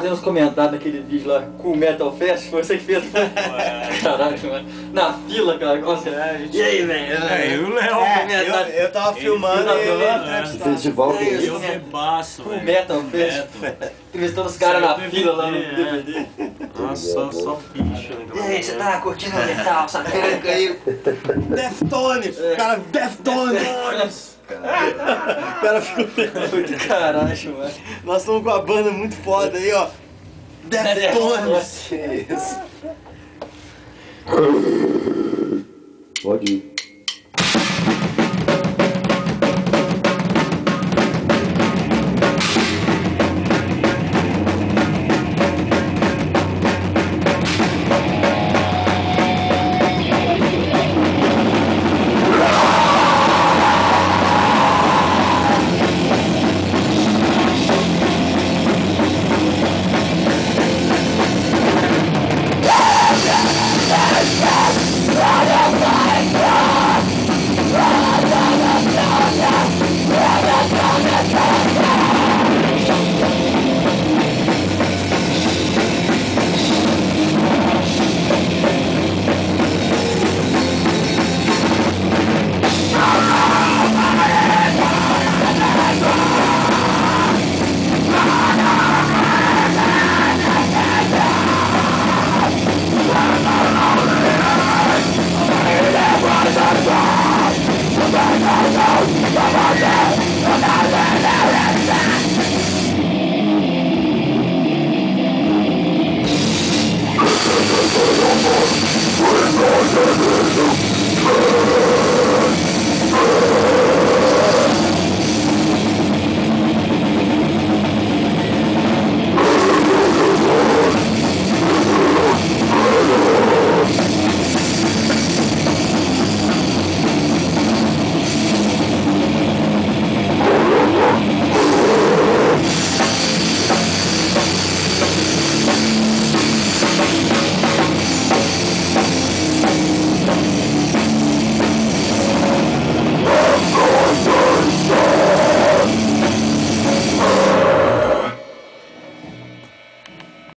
fazendo uns comentários naquele vídeo lá com o Metal Fest, foi você que fez? Caralho, mano. Na fila, cara, como você... E aí, velho? É, o Léo. Eu tava filmando e ele entrevistava. Festival que é Eu isso? bebaço, Com o velho. Metal Fest. Entrevistando os caras na fila lá no DVD, DVD. Nossa, só ficha, né? E aí, você tá curtindo o metal, satânico aí? Deftones! Cara, Deftones! O cara ficou... Caralho, mano. Nós estamos com uma banda muito foda aí, ó. Deftones! Pode ir.